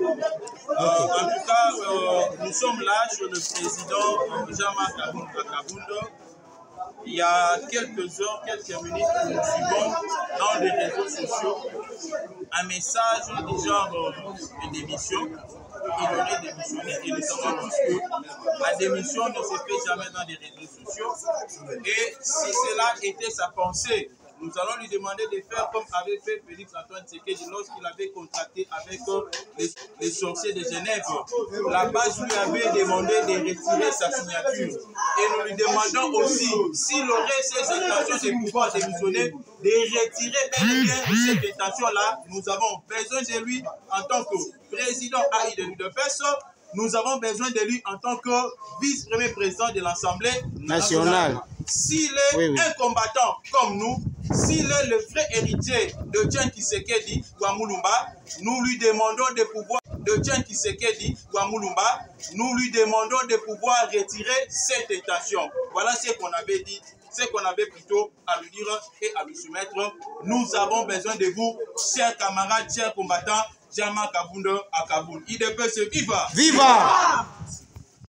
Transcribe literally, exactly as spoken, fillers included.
Euh, en tout cas, euh, nous sommes là sur le président Jean-Marc Kabundo. Il y a quelques heures, quelques minutes, nous suivons dans les réseaux sociaux un message du genre de démission. Il aurait démissionné et nous savons tous que la démission ne se fait jamais dans les réseaux sociaux. Et si cela était sa pensée, nous allons lui demander de faire comme avait fait Félix Antoine Tshisekedi lorsqu'il avait contracté avec les, les sorciers de Genève. La base lui avait demandé de retirer sa signature. Et nous lui demandons aussi, s'il aurait ces intentions de pouvoir démissionner, de retirer bel bien cette intention-là. Nous avons besoin de lui en tant que président A I de l'U D P S. Nous avons besoin de lui en tant que vice-premier président de l'Assemblée nationale. S'il est oui, oui. un combattant comme nous, s'il est le vrai héritier de Tiens Tshisekedi Wamulumba, nous lui demandons de pouvoir de Tiens Tshisekedi Wamulumba, nous lui demandons de pouvoir retirer cette intention. Voilà ce qu'on avait dit, ce qu'on avait plutôt à lui dire et à lui soumettre. Nous avons besoin de vous, chers camarades, chers combattants, Jean-Marc Kabundo à Kaboul. I D P S, viva! Viva!